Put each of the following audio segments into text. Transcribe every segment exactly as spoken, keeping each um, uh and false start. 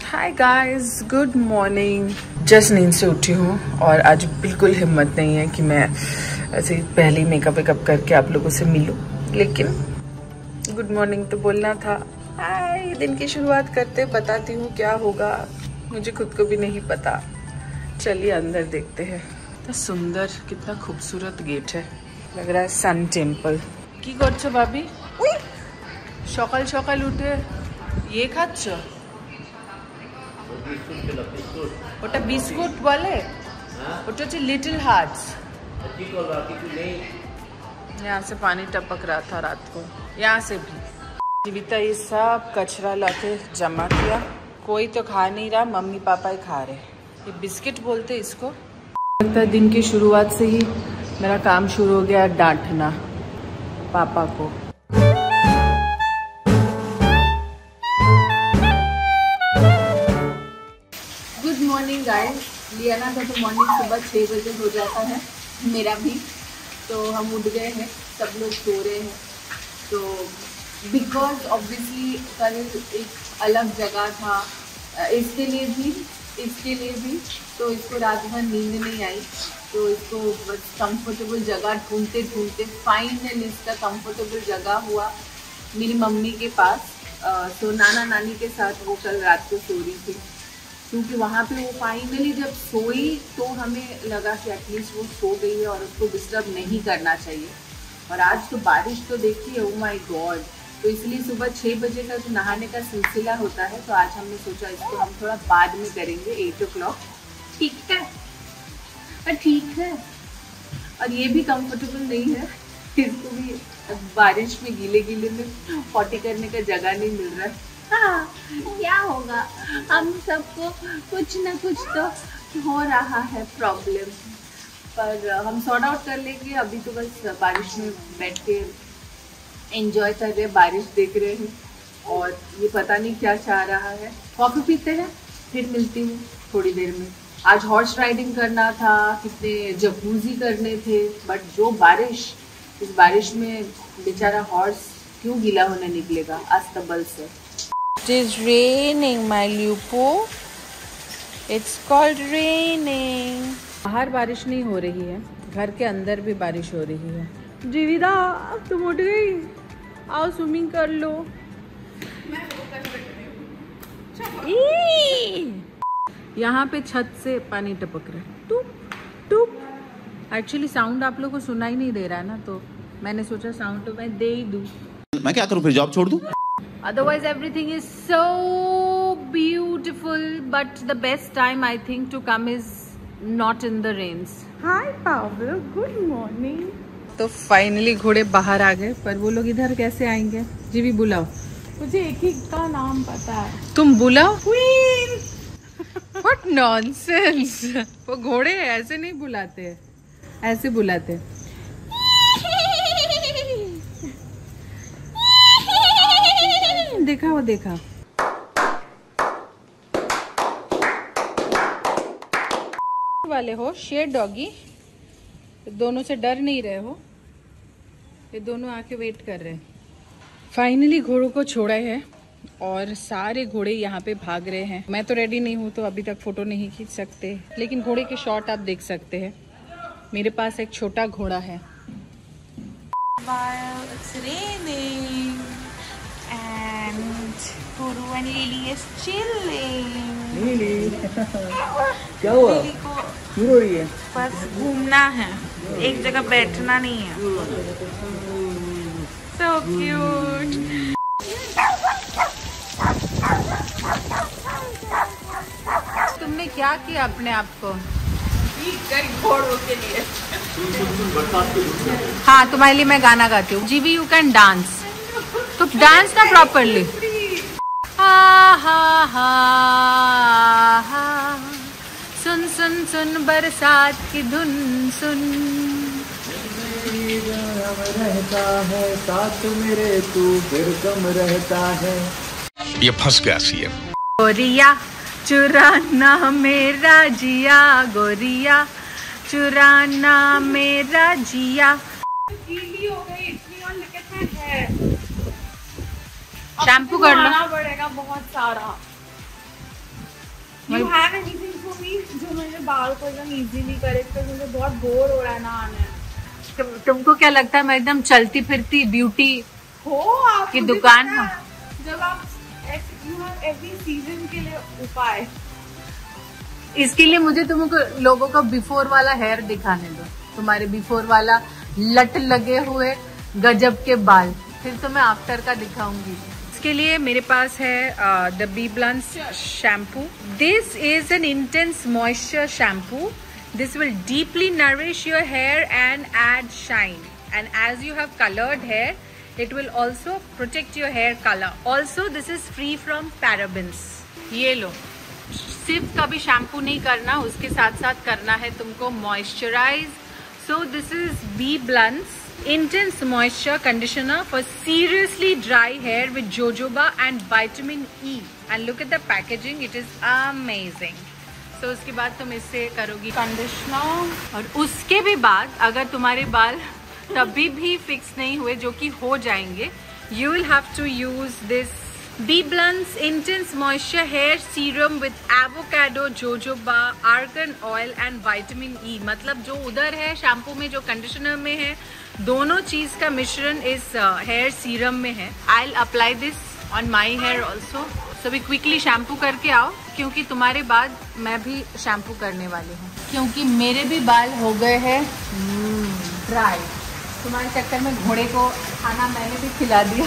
हाय guys, good morning. Just नींद से उठी हूँ और आज बिल्कुल हिम्मत नहीं है कि मैं ऐसे पहले मेकअप वेकअप करके आप लोगों से मिलूं, लेकिन गुड मॉर्निंग तो बोलना था। हाय, दिन की शुरुआत करते बताती हूँ क्या होगा, मुझे खुद को भी नहीं पता। चलिए अंदर देखते हैं। कितना सुंदर, कितना खूबसूरत गेट है, लग रहा है सन टेम्पल। की करछो भाभी? सकाल सकाल उठे ये खाচ্ছ? ওটা বিস্কুট বলে, ওটা হচ্ছে लिटिल हार्ट्स। यहाँ से पानी टपक रहा था रात को, यहाँ से भी। जीविता ये सब कचरा लाके जमा किया, कोई तो खा नहीं रहा, मम्मी पापा ही खा रहे। ये बिस्किट बोलते इसको। लगता है दिन की शुरुआत से ही मेरा काम शुरू हो गया डांटना पापा को। Good morning guys. लियाना का तो मॉर्निंग सुबह छः बजे हो जाता है, मेरा भी। तो हम उठ गए हैं, सब लोग सो रहे हैं। तो बिकॉज ऑब्वियसली कल एक अलग जगह था, इसके लिए भी इसके लिए भी तो इसको रात भर नींद नहीं आई। तो इसको बस कंफर्टेबल जगह ढूंढते ढूंढते फाइनली इसका कंफर्टेबल जगह हुआ मेरी मम्मी के पास। तो नाना नानी के साथ वो कल रात को सो रही थी, क्योंकि वहाँ पे वो फाइनली जब सोई तो हमें लगा कि एटलीस्ट वो सो गई है और उसको डिस्टर्ब नहीं करना चाहिए। और आज तो बारिश तो देखिए, ओ माय गॉड। तो इसलिए सुबह छः बजे का जो नहाने का सिलसिला होता है, तो आज हमने सोचा इसको हम थोड़ा बाद में करेंगे, एट ओ क्लॉक। ठीक है, ठीक है। और ये भी कंफर्टेबल नहीं है, इसको भी बारिश में गीले गीले में पॉटी करने का जगह नहीं मिल रहा है। हाँ, क्या होगा, हम सबको कुछ ना कुछ तो हो रहा है प्रॉब्लम, पर हम सॉर्ट आउट कर लेंगे। अभी तो बस बारिश में बैठ के एंजॉय कर रहे हैं, बारिश देख रहे हैं, और ये पता नहीं क्या चाह रहा है। कॉफी पीते हैं, फिर मिलती हूँ थोड़ी देर में। आज हॉर्स राइडिंग करना था, कितने जकूजी करने थे, बट जो बारिश, इस बारिश में बेचारा हॉर्स क्यों गीला होने निकलेगा अस्तबल से। It is raining, my Lupo. It's called raining. बाहर बारिश नहीं हो रही है, घर के अंदर भी बारिश हो रही है। जीविता, तुम उठ गई? आओ स्विमिंग कर लो। यहाँ पे छत से पानी टपक रहा है, टुप टुप। एक्चुअली साउंड आप लोगों को सुनाई नहीं दे रहा है ना, तो मैंने सोचा साउंड तो मैं दे ही दूँ। मैं क्या करूँ, फिर जॉब छोड़ दूँ? Otherwise everything is so beautiful, but the best time I think to come is not in the rains. Hi Pavel, good morning. तो फाइनली घोड़े बाहर आ गए, पर वो लोग इधर कैसे आएंगे? जी भी बुलाओ, मुझे एक ही का नाम पता है। तुम बुलाओ। Queen. What nonsense. वो घोड़े ऐसे नहीं बुलाते, ऐसे बुलाते। देखा वो देखा। वाले हो शेर डॉगी, दोनों से डर नहीं रहे हो, ये दोनों आके वेट कर रहे हैं। फाइनली घोड़ों को छोड़ा है और सारे घोड़े यहाँ पे भाग रहे हैं। मैं तो रेडी नहीं हूँ, तो अभी तक फोटो नहीं खींच सकते, लेकिन घोड़े के शॉट आप देख सकते हैं। मेरे पास एक छोटा घोड़ा है। It's raining. And Guru and Lily is chilling. Lily, क्या हुआ? Lily को क्यों रो रही है? बस घूमना है, एक जगह बैठना नहीं है। So cute. तुमने क्या किया अपने आप को? घोड़ों के लिए। हाँ, तुम्हारे लिए मैं गाना गाती हूँ। जीवी, यू कैन डांस। तो डांस ना प्रॉपरली। हा हा हा हा, सुन सुन सुन बरसात की धुन सुन। रहता है साथ मेरे, तू फिर कम रहता है। ये फंस गया सी है। गोरिया चुराना मेरा जिया, गोरिया चुराना मेरा जिया। शैम्पू कर लो, पड़ेगा बहुत सारा। You have anything for me जो मेरे बाल को एकदम इजीली करे, क्योंकि मुझे बहुत बोर हो रहा है नहाने। तुम, तुमको क्या लगता है मैं एकदम चलती फिरती ब्यूटी हो आप की दुकान है? जब आप यू हैव एवरी सीजन के लिए उपाय। इसके लिए मुझे तुमको लोगों का बिफोर वाला हेयर दिखाने दो, तुम्हारे बिफोर वाला लट लगे हुए गजब के बाल, फिर तो मैं आफ्टर का दिखाऊंगी। इसके लिए मेरे पास है the Bblunt shampoo. This is an intense moisture shampoo. This will deeply nourish your hair and add shine, and as you have coloured hair it will also protect your hair color. Also this is free from parabens. ये लो, सिर्फ कभी shampoo नहीं करना, उसके साथ साथ करना है तुमको moisturise. So this is Bee Blunts Intense Moisture Conditioner for seriously dry hair with jojoba and vitamin E. And look at the packaging, it is amazing. So उसके बाद तुम इससे करोगी कंडीशनर, और उसके भी बाद अगर तुम्हारे बाल तभी भी फिक्स नहीं हुए, जो कि हो जाएंगे, you will have to use this Bblunt intense moisture hair serum with avocado, jojoba, argan oil and vitamin E. मतलब जो उधर है शैम्पू में, जो कंडीशनर में है, दोनों चीज का मिश्रण इस हेयर सीरम में है। I will apply this on my hair also. सभी क्विकली शैम्पू करके आओ, क्योंकि तुम्हारे बाद मैं भी शैम्पू करने वाली हूँ, क्योंकि मेरे भी बाल हो गए हैं ड्राई। तुम्हारे चक्कर में घोड़े को खाना मैंने भी खिला दिया।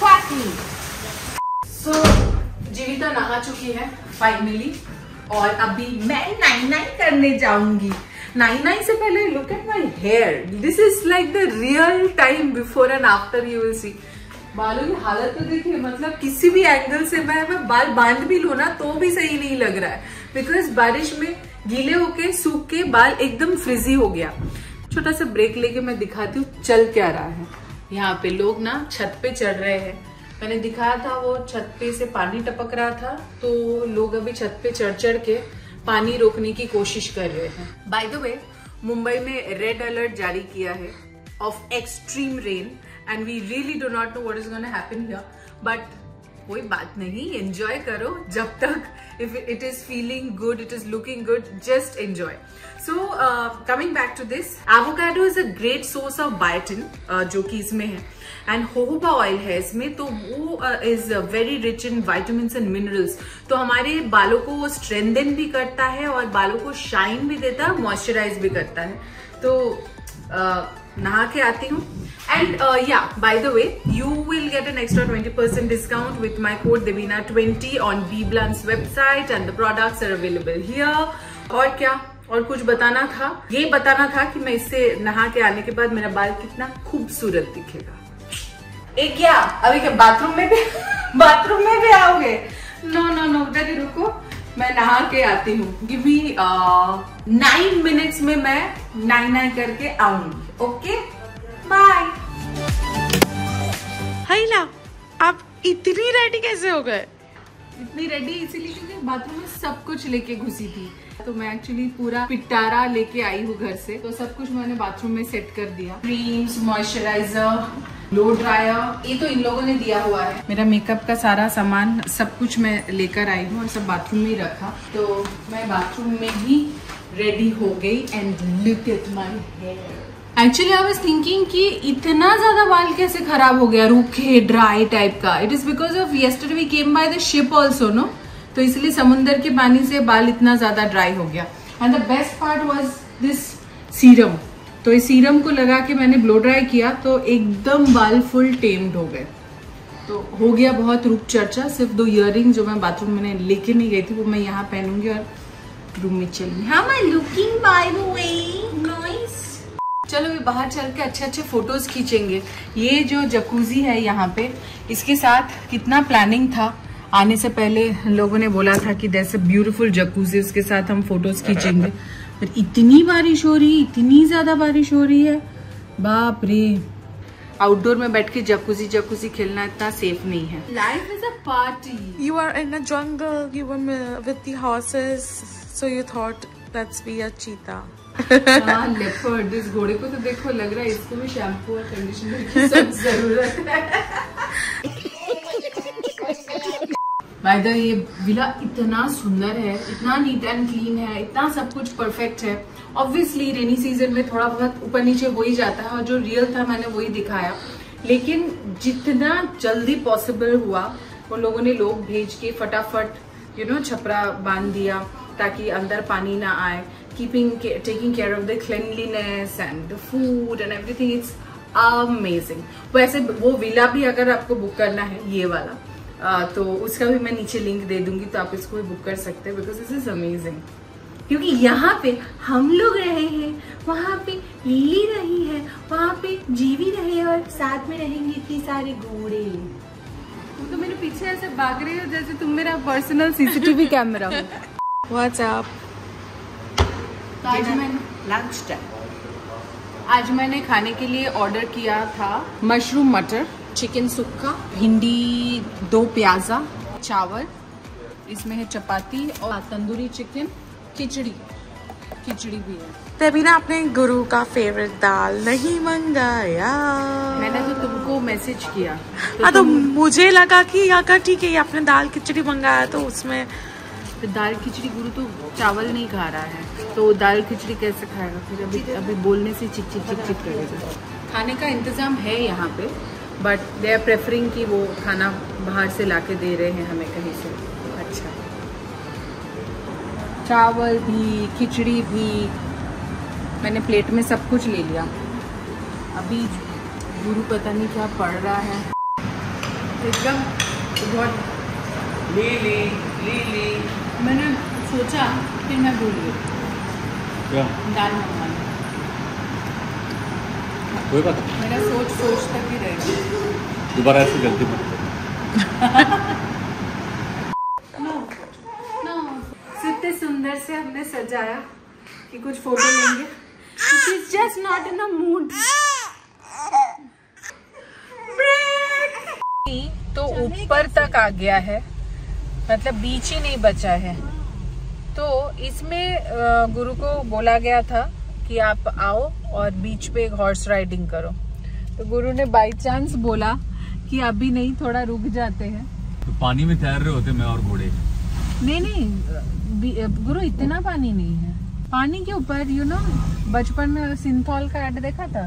सो so, जीविता नहा चुकी है फाइनली, और अभी मैं नाई नाई करने जाऊंगी। नाई नाई से पहले look at my hair, this is like the real time before and after you will see. बालों की हालत तो देखिए, मतलब किसी भी एंगल से मैं, मैं बाल बांध भी लूं ना तो भी सही नहीं लग रहा है, बिकॉज बारिश में गीले होके सूख के बाल एकदम फ्रिजी हो गया। छोटा सा ब्रेक लेके मैं दिखाती हूँ चल क्या रहा है। यहाँ पे लोग ना छत पे चढ़ रहे हैं, मैंने दिखाया था वो छत पे से पानी टपक रहा था, तो लोग अभी छत पे चढ़ चढ़ के पानी रोकने की कोशिश कर रहे हैं। बाय द वे, मुंबई में रेड अलर्ट जारी किया है of extreme rain, and we really do not know what is gonna happen here, but कोई बात नहीं, एंजॉय करो जब तक। If it is feeling good, it is looking good, just enjoy. So coming back to this, avocado is a great source of biotin, जो कि इसमें है, एंड जोजोबा ऑयल है इसमें, तो वो is very rich in vitamins and minerals. तो हमारे बालों को वो स्ट्रेंथन भी करता है और बालों को शाइन भी देता है, मॉइस्चराइज भी करता है। तो uh, नहा के आती हूँ। And uh, yeah, by the way, you will get an extra twenty percent discount with my code Devina twenty on Bee Blunts website, and the products are available here. और क्या, और कुछ बताना था, ये बताना था कि मैं इससे नहा के आने के बाद मेरा बाल कितना खूबसूरत दिखेगा। एक क्या अभी क्या बाथरूम में भी बाथरूम में भी आओगे? नो नो नो, जल्दी रुको, मैं नहा के आती हूँ। गिव मी नाइन मिनट्स में मैं नाई नाई करके आऊंगी। Okay, bye. हाइला, आप इतनी रेडी कैसे हो गए? इतनी रेडी इसीलिए क्योंकि बाथरूम में सब कुछ लेके घुसी थी, तो मैं एक्चुअली पूरा पिटारा लेके आई हूँ घर से, तो सब कुछ मैंने बाथरूम में सेट कर दिया। क्रीम्स, मॉइस्चराइजर, लो ड्रायर, ये तो इन लोगों ने दिया हुआ है। मेरा मेकअप का सारा सामान सब कुछ मैं लेकर आई हूँ और सब बाथरूम में ही रखा, तो मैं बाथरूम में ही रेडी हो गई। And look at my hair. Actually I was thinking कि इतना ज्यादा बाल कैसे खराब हो गया, रूखे ड्राई टाइप का। It is because of yesterday we came by the ship also, no, तो इसलिए समुंदर के पानी से बाल इतना ज्यादा ड्राई हो गया। And the best part was this serum, तो इस सीरम को लगा के मैंने ब्लो ड्राई किया, तो एकदम बाल फुल टेम्ड हो गए। तो हो गया बहुत रूप चर्चा। सिर्फ दो इयररिंग जो मैं बाथरूम में लेके नहीं गई थी वो मैं यहाँ पहनूंगी और रूम में चलूंगी। How am I looking by the way? Nice. चलो ये बाहर चल के अच्छे अच्छे फोटोज खींचेंगे। ये जो जकूजी है यहाँ पे, इसके साथ कितना प्लानिंग था। आने से पहले लोगों ने बोला था कि दैट्स अ ब्यूटीफुल जकूजी, उसके साथ हम फोटोज खींचेंगे, पर इतनी बारिश हो रही, इतनी ज्यादा बारिश हो रही है, बाप रे। आउटडोर में बैठ के जकूजी जकूजी खेलना इतना सेफ नहीं है। Life is a party. You are in a jungle, you were with the horses, so you thought let's be a cheetah. हाँ, लेपर्ड। इस घोड़े को तो देखो, लग रहा है इसको भी शैम्पू और कंडीशनर की सब जरूरत है। बाय द वे ये विला इतना सुंदर है, इतना नीट एंड क्लीन है, इतना सब कुछ परफेक्ट है। ऑब्वियसली रेनी सीजन में थोड़ा बहुत ऊपर नीचे हो ही जाता है, और जो रियल था मैंने वही दिखाया, लेकिन जितना जल्दी पॉसिबल हुआ उन लोगों ने लोग भेज के फटाफट यू नो छपरा बांध दिया ताकि अंदर पानी ना आए, keeping taking care of the cleanliness and the food and everything. It's amazing. वैसे वो विला भी अगर आपको बुक करना है ये वाला, आ, तो उसका भी मैं नीचे लिंक दे दूंगी, तो आप इसको भी बुक कर सकते हैं, बिकॉज दिस इज अमेजिंग। क्योंकि यहाँ पे हम लोग रहे हैं, वहाँ पे लिली रही है, वहाँ पे जीवी रहे, और साथ में रहेंगे इतने सारे घोड़े। तुम तो मेरे पीछे ऐसे भाग रहे हो जैसे तुम मेरा पर्सनल सीसीटीवी कैमरा हो। What's up? आज मैंने लंच टाइम आज मैंने खाने के लिए ऑर्डर किया था मशरूम मटर, चिकन सुक्का, भिंडी, दो प्याजा, चावल, इसमें है चपाती और तंदूरी चिकन, खिचड़ी खिचड़ी भी है। तभी ना आपने गुरु का फेवरेट दाल नहीं मंगाया। मैंने तो तुमको मैसेज किया तो, हाँ तो मुझे लगा कि अगर ठीक है ये आपने दाल खिचड़ी मंगाया तो उसमें तो दाल खिचड़ी, गुरु तो चावल नहीं खा रहा है तो दाल खिचड़ी कैसे खाएगा फिर? अभी अभी बोलने से चिक चिक चिक चिक करेगा। खाने का इंतजाम है यहाँ पे, बट दे आर प्रेफरिंग कि वो खाना बाहर से लाके दे रहे हैं हमें कहीं से। अच्छा, चावल भी, खिचड़ी भी, मैंने प्लेट में सब कुछ ले लिया। अभी गुरु पता नहीं क्या पढ़ रहा है एकदम बहुत। ली ली ली ली मैंने सोचा फिर मैं भूल गई क्या दाल मंगवाना। कोई बात नहीं, मेरा सोच सोच तक ही रह गया। दोबारा ऐसी गलती मत करो। नो नो इतने सुंदर से हमने सजाया कि कुछ फोटो लेंगे। She is just not in the mood. तो ऊपर तक आ गया है, मतलब बीच ही नहीं बचा है। तो इसमें गुरु को बोला गया था कि आप आओ और बीच पे एक हॉर्स राइडिंग करो, तो गुरु ने बाय चांस बोला कि अभी नहीं, थोड़ा रुक जाते हैं। तो पानी में तैर रहे होते मैं और घोड़े? नहीं नहीं गुरु, इतना पानी नहीं है। पानी के ऊपर यू नो बचपन में सिंथॉल का ऐड देखा था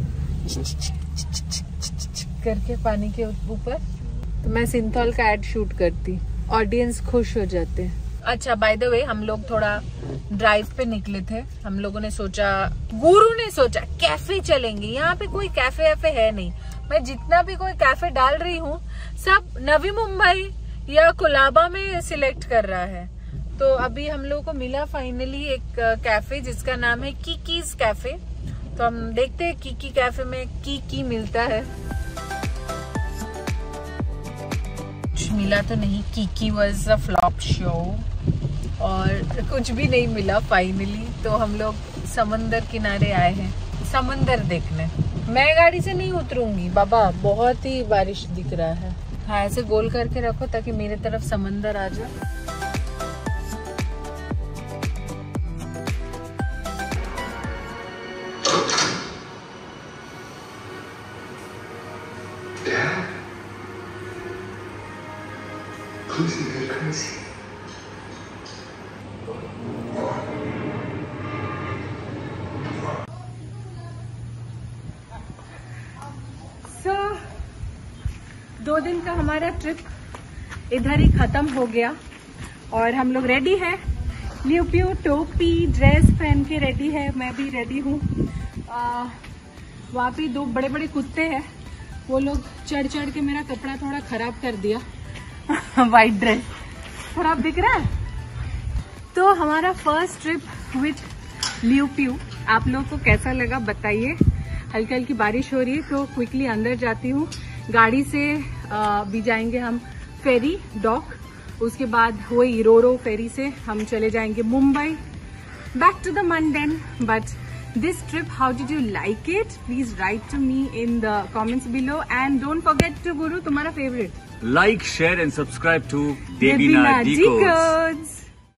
करके पानी के ऊपर, तो मैं सिंथॉल का ऐड शूट करती, ऑडियंस खुश हो जाते हैं। अच्छा, बाय द वे हम लोग थोड़ा ड्राइव पे निकले थे। हम लोगों ने सोचा, गुरु ने सोचा कैफे चलेंगे। यहाँ पे कोई कैफे वैफे है नहीं। मैं जितना भी कोई कैफे डाल रही हूँ सब नवी मुंबई या कोलाबा में सिलेक्ट कर रहा है। तो अभी हम लोगों को मिला फाइनली एक कैफे जिसका नाम है कीकीज कैफे। तो हम देखते हैं कीकी कैफे में की की मिलता है। कुछ मिला तो नहीं, Kiki was a flop show और कुछ भी नहीं मिला फाइनली। तो हम लोग समंदर किनारे आए हैं समंदर देखने। मैं गाड़ी से नहीं उतरूंगी बाबा, बहुत ही बारिश दिख रहा है। हाँ, ऐसे गोल करके रखो ताकि मेरे तरफ समंदर आ जाए। So, दो दिन का हमारा ट्रिप इधर ही खत्म हो गया और हम लोग रेडी है। लियो पियो टोपी ड्रेस पहन के रेडी है, मैं भी रेडी हूँ। वहाँ पे दो बड़े बड़े कुत्ते हैं, वो लोग चढ़ चढ़ के मेरा कपड़ा थोड़ा खराब कर दिया। वाइट ड्रेस खराब दिख रहा है। तो हमारा फर्स्ट ट्रिप विथ लियो पियो आप लोग को कैसा लगा बताइए। हल्की हल्की बारिश हो रही है तो क्विकली अंदर जाती हूँ। गाड़ी से आ, भी जाएंगे हम फेरी डॉक, उसके बाद वही रोरो फेरी से हम चले जाएंगे Mumbai, back to the mundane. But this trip, how did you like it? Please write to me in the comments below and don't forget to Guru, तुम्हारा favorite like, share and subscribe to Devina Devina Decodes.